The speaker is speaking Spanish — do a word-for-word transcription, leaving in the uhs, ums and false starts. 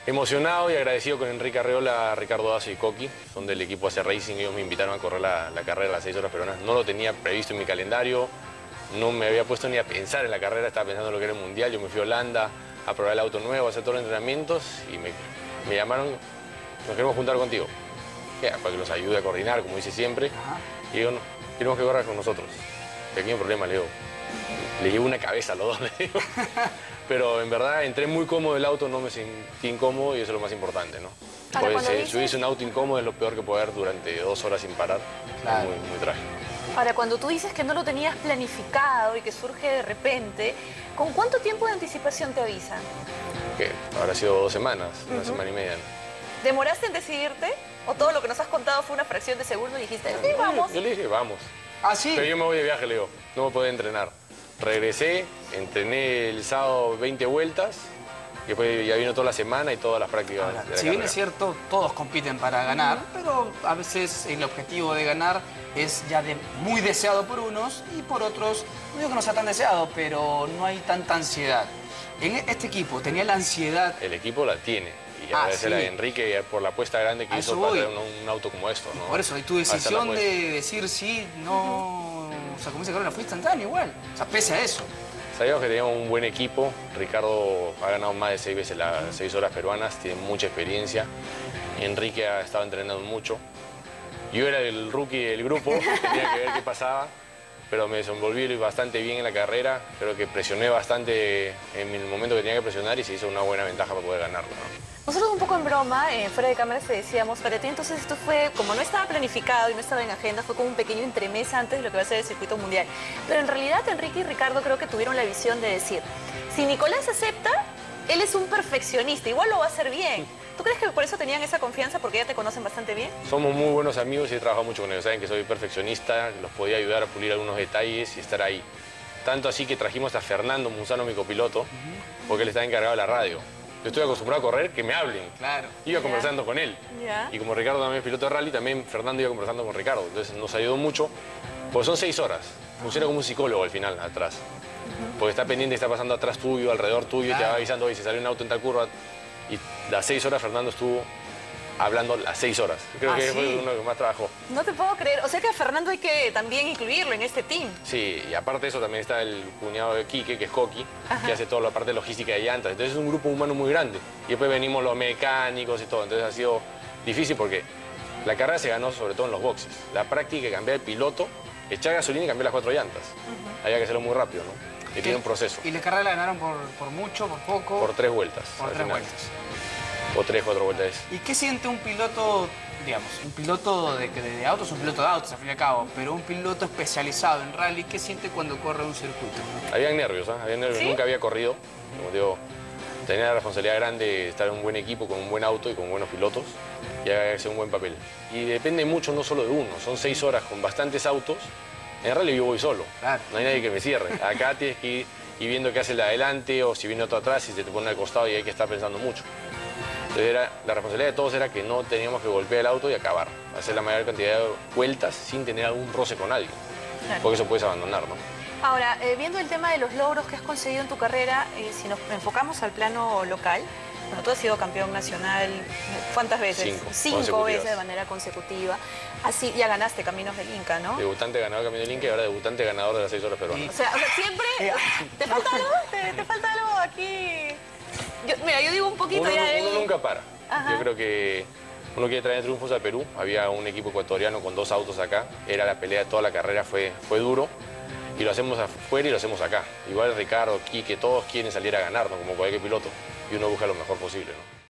Emocionado y agradecido con Enrique Arreola, Ricardo Dazo y Coqui, son del equipo A C Racing. Ellos me invitaron a correr la, la carrera de las seis horas peruanas. No lo tenía previsto en mi calendario, no me había puesto ni a pensar en la carrera, estaba pensando en lo que era el Mundial. Yo me fui a Holanda a probar el auto nuevo, a hacer todos los entrenamientos y me, me llamaron, nos queremos juntar contigo. Ya, para que los ayude a coordinar, como dice siempre. Ajá. Y digo, no, tenemos que correr con nosotros. Pequeño problema, le digo. Le llevo una cabeza a los dos, le digo. Pero en verdad entré muy cómodo el auto, no me sentí incómodo y eso es lo más importante, ¿no? Ahora, pues, eh, dices... subirse un auto incómodo es lo peor que puede haber durante dos horas sin parar. Claro. Es muy, muy trágico. Ahora, cuando tú dices que no lo tenías planificado y que surge de repente, ¿con cuánto tiempo de anticipación te avisan? ¿Qué? Habrá sido dos semanas, una uh-huh. semana y media, ¿no? ¿Demoraste en decidirte? ¿O todo lo que nos has contado fue una fracción de segundo y dijiste, sí, vamos? Yo, yo le dije, vamos. ¿Ah, sí? Pero yo me voy de viaje, le digo, no me puedo entrenar. Regresé, entrené el sábado veinte vueltas y después ya vino toda la semana y todas las prácticas. Ahora, de la si carrera. bien es cierto, todos compiten para ganar, pero a veces el objetivo de ganar es ya de, muy deseado por unos y por otros, no digo que no sea tan deseado, pero no hay tanta ansiedad. En este equipo, ¿tenía la ansiedad? El equipo la tiene. Y ah, agradecer sí. a Enrique por la apuesta grande que a hizo para traer un, un auto como esto, ¿no? Por eso, y tu decisión de decir sí, no... O sea, como dice Carolina, fue instantáneo igual. O sea, pese a eso. Sabíamos que teníamos un buen equipo. Ricardo ha ganado más de seis veces las seis horas peruanas, tiene mucha experiencia. Enrique ha estado entrenando mucho. Yo era el rookie del grupo, tenía que ver qué pasaba, pero me desenvolví bastante bien en la carrera. Creo que presioné bastante en el momento que tenía que presionar y se hizo una buena ventaja para poder ganarlo, ¿no? Nosotros un poco en broma, eh, fuera de cámaras te decíamos, para ti entonces esto fue, como no estaba planificado y no estaba en agenda, fue como un pequeño entremesa antes de lo que va a ser el circuito mundial. Pero en realidad Enrique y Ricardo creo que tuvieron la visión de decir, si Nicolás acepta, él es un perfeccionista, igual lo va a hacer bien. ¿Tú crees que por eso tenían esa confianza, porque ya te conocen bastante bien? Somos muy buenos amigos y he trabajado mucho con ellos. Saben que soy perfeccionista, los podía ayudar a pulir algunos detalles y estar ahí. Tanto así que trajimos a Fernando Munzano, mi copiloto, porque él estaba encargado de la radio. Yo estoy acostumbrado a correr, que me hablen. Claro. Iba yeah. conversando con él. Yeah. Y como Ricardo también es piloto de rally, también Fernando iba conversando con Ricardo. Entonces nos ayudó mucho, porque son seis horas. Funciona como un psicólogo al final, atrás. Uh-huh. Porque está pendiente, está pasando atrás tuyo, alrededor tuyo, claro. Y te va avisando, oye, si salió un auto en tal curva. Y las seis horas Fernando estuvo hablando las seis horas. Creo ¿Ah, que sí? fue uno que más trabajó. No te puedo creer. O sea que a Fernando hay que también incluirlo en este team. Sí, y aparte de eso también está el cuñado de Quique, que es Coqui, Ajá. que hace toda la parte logística de llantas. Entonces es un grupo humano muy grande. Y después venimos los mecánicos y todo. Entonces ha sido difícil porque la carrera se ganó sobre todo en los boxes. La práctica de cambiar el piloto, echar gasolina y cambiar las cuatro llantas. Uh-huh. Había que hacerlo muy rápido, ¿no? Y tiene un proceso. ¿Y la carrera la ganaron por, por mucho, por poco? Por tres vueltas. Por tres final. vueltas. O tres, cuatro vueltas. ¿Y qué siente un piloto, digamos, un piloto de, de, de autos, un piloto de autos, al fin y al cabo, pero un piloto especializado en rally, qué siente cuando corre un circuito? Habían nervios, ¿eh? Habían nervios. ¿Sí? Nunca había corrido. Como digo, tenía la responsabilidad grande de estar en un buen equipo, con un buen auto y con buenos pilotos y hacer un buen papel. Y depende mucho no solo de uno, son seis horas con bastantes autos. En rally yo voy solo, claro. No hay nadie que me cierre. Acá tienes que ir y viendo qué hace el de adelante o si viene otro atrás y se te pone al costado y hay que estar pensando mucho. Entonces era, la responsabilidad de todos era que no teníamos que golpear el auto y acabar, hacer la mayor cantidad de vueltas sin tener algún roce con alguien, claro. Porque eso puedes abandonar, ¿no? Ahora, eh, viendo el tema de los logros que has conseguido en tu carrera, eh, si nos enfocamos al plano local, bueno, tú has sido campeón nacional, ¿cuántas veces? Cinco. Cinco veces de manera consecutiva. Así, ya ganaste Caminos del Inca, ¿no? Debutante ganador de Caminos del Inca y ahora debutante ganador de las seis horas peruanas. O sea, o sea siempre... ¿Te falta algo? ¿Te, te falta algo aquí? Yo, mira, yo digo un poquito uno, ya... Uno el... nunca para. Ajá. Yo creo que uno quiere traer triunfos a Perú. Había un equipo ecuatoriano con dos autos acá. Era la pelea de toda la carrera, fue, fue duro. Y lo hacemos afuera y lo hacemos acá. Igual Ricardo, Quique, todos quieren salir a ganar, ¿no? Como cualquier piloto. Y uno busca lo mejor posible, ¿no?